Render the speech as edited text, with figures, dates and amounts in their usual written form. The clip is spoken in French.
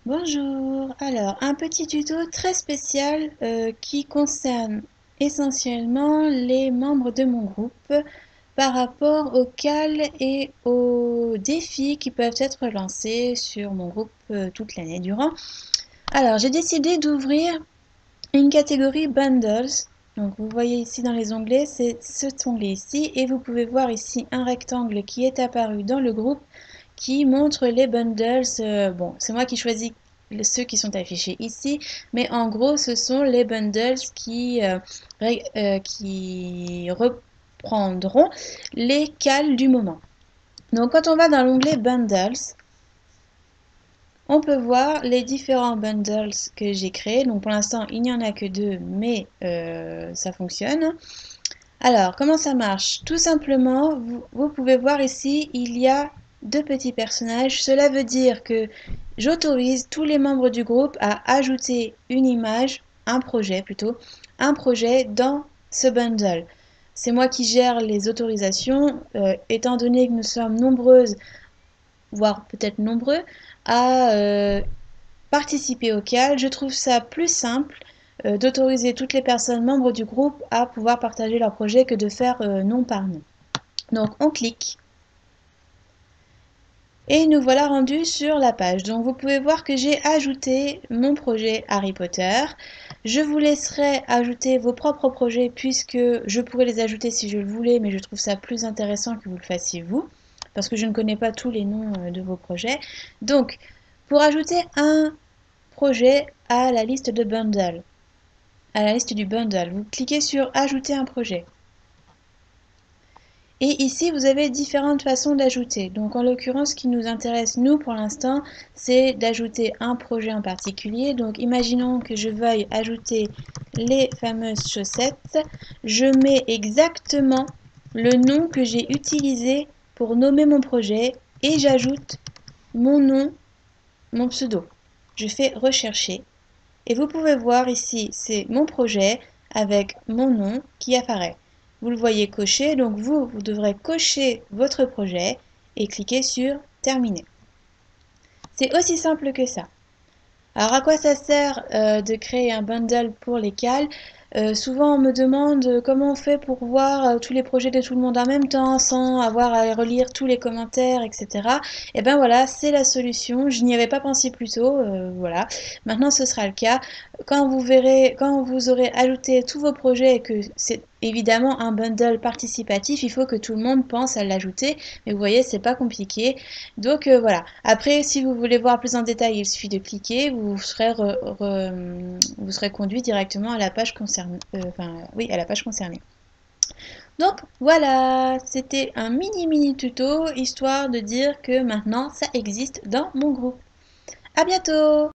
Bonjour, alors un petit tuto très spécial qui concerne essentiellement les membres de mon groupe par rapport aux cals et aux défis qui peuvent être lancés sur mon groupe toute l'année durant. Alors j'ai décidé d'ouvrir une catégorie bundles. Donc vous voyez ici dans les onglets, c'est cet onglet ici et vous pouvez voir ici un rectangle qui est apparu dans le groupe qui montre les bundles. Bon, c'est moi qui choisis ceux qui sont affichés ici, mais en gros, ce sont les bundles qui reprendront les cals du moment. Donc, quand on va dans l'onglet Bundles, on peut voir les différents bundles que j'ai créés. Donc, pour l'instant, il n'y en a que deux, mais ça fonctionne. Alors, comment ça marche? Tout simplement, vous pouvez voir ici, il y a deux petits personnages. Cela veut dire que j'autorise tous les membres du groupe à ajouter une image, un projet plutôt, un projet dans ce bundle. C'est moi qui gère les autorisations, étant donné que nous sommes nombreuses, voire peut-être nombreux, à participer au CAL. Je trouve ça plus simple d'autoriser toutes les personnes membres du groupe à pouvoir partager leur projet que de faire nom par nom. Donc on clique et nous voilà rendus sur la page. Donc vous pouvez voir que j'ai ajouté mon projet Harry Potter. Je vous laisserai ajouter vos propres projets puisque je pourrais les ajouter si je le voulais, mais je trouve ça plus intéressant que vous le fassiez vous, parce que je ne connais pas tous les noms de vos projets. Donc, pour ajouter un projet à la liste de bundle, à la liste du bundle, vous cliquez sur Ajouter un projet. Et ici, vous avez différentes façons d'ajouter. Donc, en l'occurrence, ce qui nous intéresse, nous, pour l'instant, c'est d'ajouter un projet en particulier. Donc, imaginons que je veuille ajouter les fameuses chaussettes. Je mets exactement le nom que j'ai utilisé pour nommer mon projet et j'ajoute mon nom, mon pseudo. Je fais rechercher. Et vous pouvez voir ici, c'est mon projet avec mon nom qui apparaît. Vous le voyez coché, donc vous devrez cocher votre projet et cliquer sur Terminer. C'est aussi simple que ça. Alors à quoi ça sert de créer un bundle pour les cals? Souvent on me demande comment on fait pour voir tous les projets de tout le monde en même temps sans avoir à relire tous les commentaires, etc. Et ben voilà, c'est la solution. Je n'y avais pas pensé plus tôt, voilà. Maintenant ce sera le cas. Quand vous verrez, quand vous aurez ajouté tous vos projets et que c'est évidemment un bundle participatif, il faut que tout le monde pense à l'ajouter. Mais vous voyez, c'est pas compliqué. Donc voilà. Après, si vous voulez voir plus en détail, il suffit de cliquer. Vous serez conduit directement à la page concernée. Oui, à la page concernée. Donc voilà, c'était un mini tuto histoire de dire que maintenant ça existe dans mon groupe. À bientôt!